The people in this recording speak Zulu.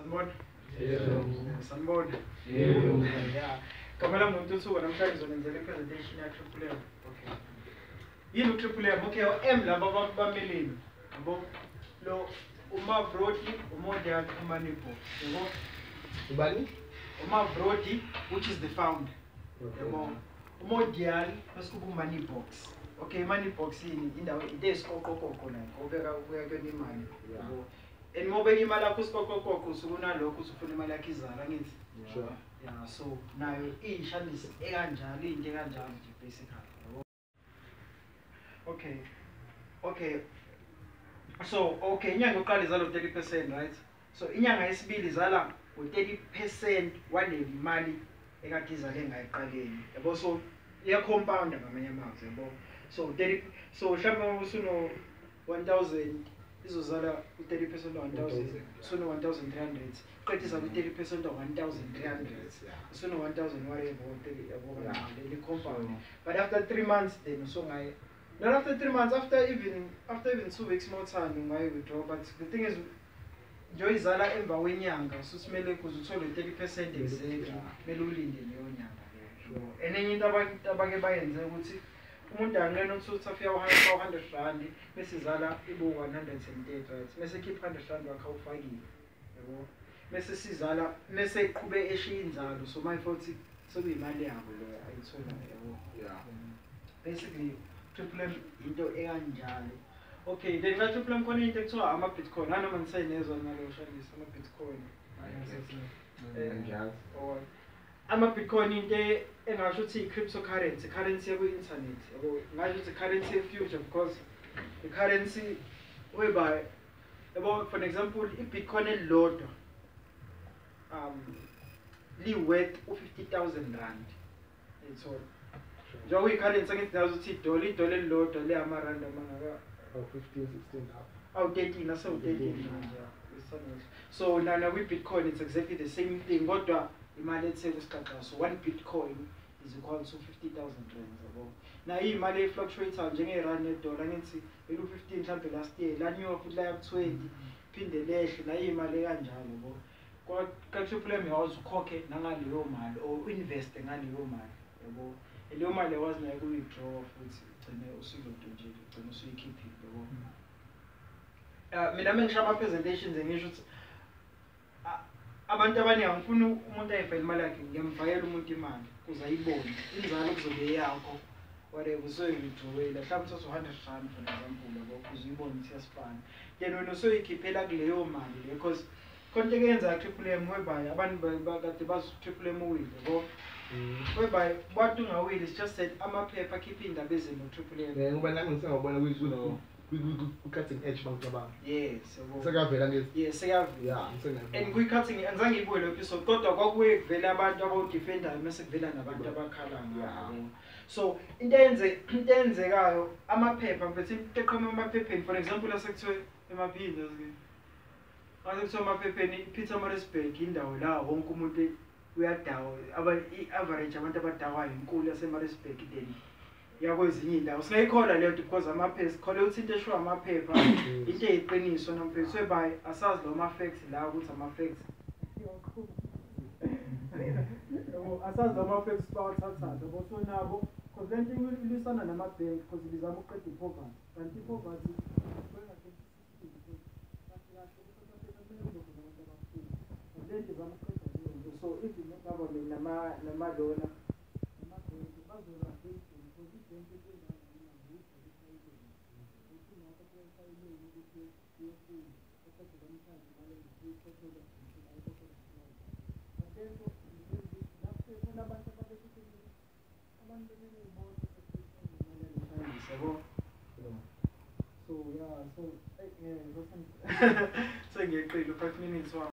Sanibona. Yebo. Sanibona. Yebo. Yeah. Kamela muntu usuka namhlanje ngizonenzela i-presentation ya Triple M. Okay. Yini u-Triple M? Okay, M laba bamelini. Yabo lo uMavrodi, uModel, uManipo. Yabo? Ubani? uMavrodi, which is the founder. Yabo? uModel bese kuba uMoneybox. Okay, Moneybox yini indawo into esikokokoko la. Obeka kuyakena imali. Yabo? And mobile imali yakho usikokokoko usukunalokho usufuna imali yakho izala ngithi. Sure. Yeah, so nayo ishandisi ekanjalo into ekanjalo nje basically. Okay. So inyanga yokuqala izala 30%, right? So inyanga yesibili izala u30% wale mali ekade izale ngayiqaleni. Yabo so iya compound ngamanye amazwi, yabo. So 30 so mhlawumbe usuno 1000 izozala u30% of 1000 usuno 1300 qedisa izala u30% of 1300 usuno 1000 whatever 30 yabo le compound. But after 3 months then so ngayi not after 3 months, after even 2 weeks more time, you might withdraw. But the thing is, Joy Zala emva wenyanga, so smele kuzuthole 30% exactly. Melulinde leyo nyanga leyo. Enye into abake bayenze ukuthi umuntu angena ukuthi afika 100 rand, bese izala ibo 130, right? Bese keep 100 rand wakhe ufakile. Yabo. Bese sizala, bese iqhube eshiya inzalo, so my futhi sekuyimali yabo leyo ayithola yabo. Yeah. Basically Triple M into ekanjalo. Okay, then la Triple M khona into ekuthiwa ama-Bitcoin. Nanoma ngisayinezwa ngalo shayisa ama-Bitcoin. Ama-Bitcoin into engasho ukuthi i-cryptocurrency, currency yaku-internet. Yabo, ngasho ukuthi currency ye-future because the currency whereby yabo for example i-Bitcoin elilodwa li-worth u50,000 rand. It's all. Njengoba i-currency angithi nazo ukuthi idola elilodwa le-amarandi amangaka 15, 16 up. 13 ase-13 manje. So nana kwi-Bitcoin it's exactly the same thing kodwa imali ethele isiqaqa. So 1 Bitcoin is equal to 50,000 rand yabo. Na imali efluctuator njenge-rand nedola ngithi elu-15 mhlambe last year lanyuka futhi laya ku-20 phinde lehle na imali kanjalo yabo. Ka-Triple M yazi ukhokhe nangaleyo mali or investe ngaleyo mali yabo. Leyo mali yazi nayo ku-withdraw futhi ugcine usulodo nje ugcine usuyikhiphile yabo. Mina mengisho ama-presentations ngisho ukuthi abantu abaningi angifuni umuntu ayifake imali yakhe ngiyamfakela umuntu imali kuze ayibone inzalo kuzobe yakho whatever usoyidrowela mhlawumbe uthatha 100 rand for example yabo kuze uyibone ukuthi iyasifana then wena usoyikhiphela kuleyo mali le because konke kuyenza Triple M whereby abantu bakade bazi Triple M uwile yabo. Whereby what ungawili is just said amaphepha akhipha indaba ezimo Triple M. Ngoba nami ngisengabona ku-cutting edge bangicabanga. Yes, yabo. Sekavela ngithi. Yes, sekavela. Yeah, ngisengabona. And kwi-cutting angizange ngibuye lo episode kodwa kwakuye kuvela abantu abawudefendayo mase kuvela nabantu abakhala ngabo. So into eyenzekayo amaphepha mfethu iqhamuka emaphepheni for example asekuthiwe emaphinda asekuthiwe emaphepheni iPietermaritzburg indawo la wonke umuntu uyadawa i-average abantu abadawayo inkulu yaseMaritzburg then yakwezinye indawo singayikhola leyo because amaphepha sikhola ukuthi into eshiwo amaphepha into eyiqiniso namphezulu whereby asazi lo ma-facts la ukuthi ama-facts asazi lo ma-facts bawathathayo yabo so nabo because le nto ilisana nama-bank because bizama ukuqeda i-poverty kanti i-poverty so if the government namalona so yeah, so ngiyeqile 5 minutes